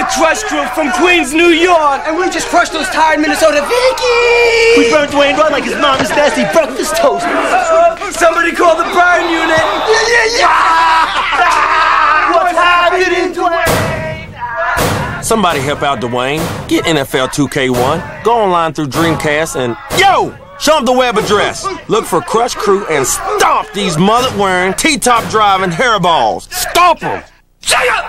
Crush Crew from Queens, New York. And we just crushed those tired Minnesota Vikings. We burned Dwayne right like his mom's nasty breakfast toast. Somebody call the burn unit. What's happening, Dwayne? Somebody help out Dwayne. Get NFL 2K1. Go online through Dreamcast and yo! Show them the web address. Look for Crush Crew and stomp these mullet-wearing, T-top driving hairballs. Stomp them! Shut up!